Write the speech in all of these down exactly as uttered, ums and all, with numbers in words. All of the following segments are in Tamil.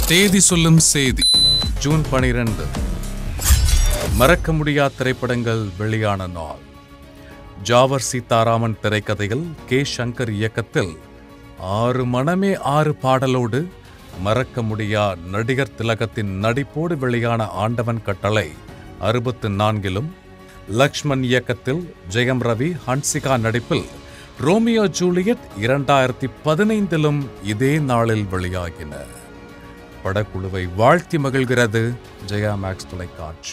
தேதி சொல்லும் செய்தி ஜூன் பனிரெண்டு. மறக்க முடியாத திரைப்படங்கள் வெளியான நாள். ஜாவர் சீதாராமன் திரைக்கதையில் கே சங்கர் இயக்கத்தில் ஆறு மனமே ஆறு பாடலோடு மறக்க முடியா நடிகர் திலகத்தின் நடிப்போடு வெளியான ஆண்டவன் கட்டளை அறுபத்து நான்கிலும், லக்ஷ்மண் இயக்கத்தில் ஜெயம் ரவி ஹன்சிகா நடிப்பில் ரோமியோ ஜூலியட் இரண்டாயிரத்தி பதினைந்திலும் இதே நாளில் வெளியாகின. படக்குழுவை வாழ்த்தி மகிழ்கிறது ஜெயா மேக்ஸ் தொலைக்காட்சி.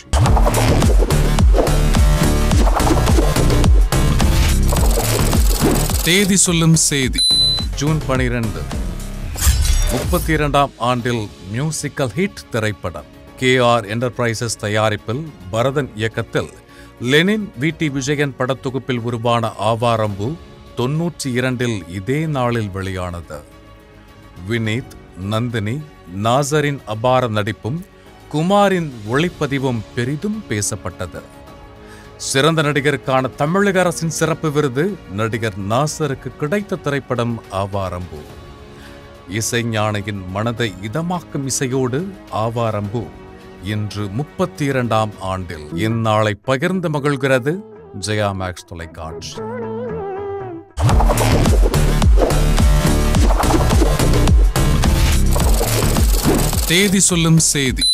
தேதி சொல்லும் செய்தி ஜூன் பனிரெண்டு. முப்பத்தி இரண்டாம் ஆண்டில் மியூசிக்கல் ஹிட் திரைப்படம். கே ஆர் என்டர்பிரைசஸ் தயாரிப்பில் பரதன் இயக்கத்தில் லெனின் வி டி விஜயன் படத்தொகுப்பில் உருவான ஆவாரம்பு தொன்னூற்றி இரண்டில் இதே நாளில் வெளியானது. வினீத், நந்தினி, நாசரின் அபார நடிப்பும் குமாரின் ஒளிப்பதிவும் பெரிதும் பேசப்பட்டது. சிறந்த நடிகருக்கான தமிழக அரசின் சிறப்பு விருது நடிகர் நாசருக்கு கிடைத்த திரைப்படம் ஆவாரம்பு. இசைஞானியின் மனதை இதமாக்கும் இசையோடு ஆவாரம்பு இன்று முப்பத்தி இரண்டாம் ஆண்டில் இந்நாளை பகிர்ந்து மகிழ்கிறது ஜெயா மேக்ஸ் தொலைக்காட்சி. தேதி சொல்லும் செய்தி